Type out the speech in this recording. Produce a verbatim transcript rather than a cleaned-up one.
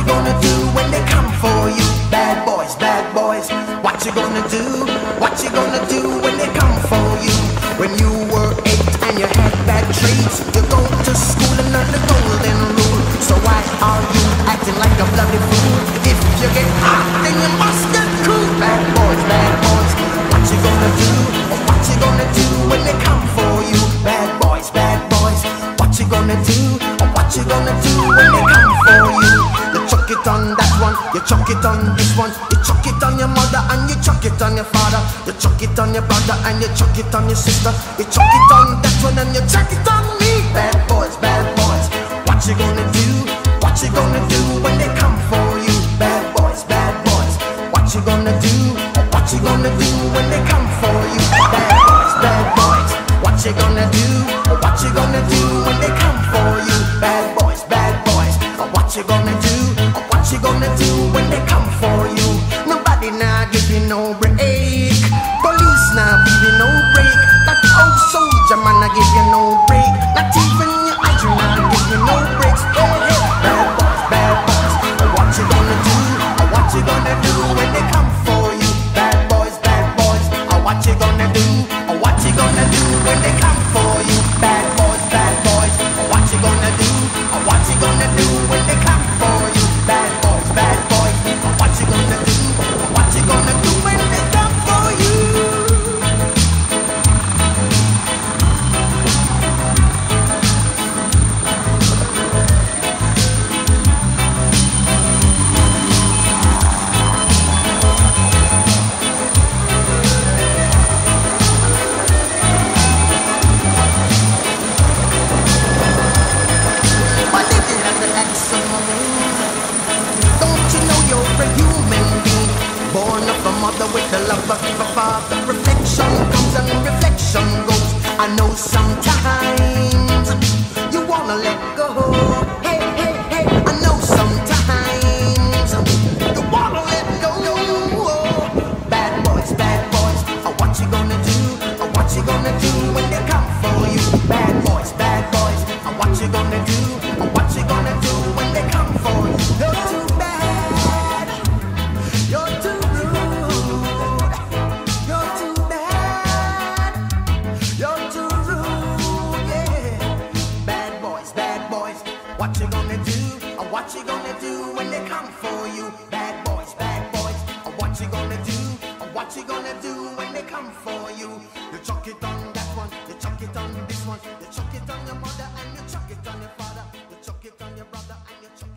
you gonna do when they come for you? Bad boys, bad boys. What you gonna do? What you gonna do when they come for you? When you were eight and you had bad traits, you go to school and learn the golden rule. So why are you acting like a bloody fool? If you get hot, then you must get cool. Bad boys, bad boys. What you gonna do? What you gonna do when they come for you? Bad boys, bad boys. What you gonna do? What you gonna do when they come for you? You chuck it on that one, you chuck it on this one, you chuck it on your mother and you chuck it on your father, you chuck it on your brother and you chuck it on your sister, you chuck it on that one and you chuck it on me. Bad boys, bad boys. What you gonna do? What you gonna do when they come for you? Bad boys, bad boys. What you gonna do? What you gonna do when they come for you? Bad boys, bad boys. What you gonna do? What you gonna do when they come for you? Bad boys, bad boys. What you gonna do? What you gonna do when they come for you? Nobody now give you no break. Police now give you no break. That old soldier man I give you no break. Not even your eyes now give you no breaks. Hey, hey. Bad boys, bad boys. What you gonna do? What you gonna do when they come for you? Bad boys, bad boys. What you gonna do? What you gonna do when they come for you? Bad boys, bad boys. What you gonna do? What you gonna do when they come for you? Bad boys, bad boys. What you gonna do? What you gonna do when they come for you? Born of a mother with the love of a father. Reflection comes and reflection goes. I know sometimes you wanna let go. Hey, hey, hey. I know sometimes you wanna let go. Bad boys, bad boys. What you gonna do? What you gonna do when they come for you? Bad boys, bad boys. What you gonna do? What you gonna do when they come for you? You're too bad. You're too What you gonna do? What you gonna do when they come for you? Bad boys, bad boys. What you gonna do? What you gonna do when they come for you? You chuck it on that one, you chuck it on this one, you chuck it on your mother and you chuck it on your father, you chuck it on your brother and you chuck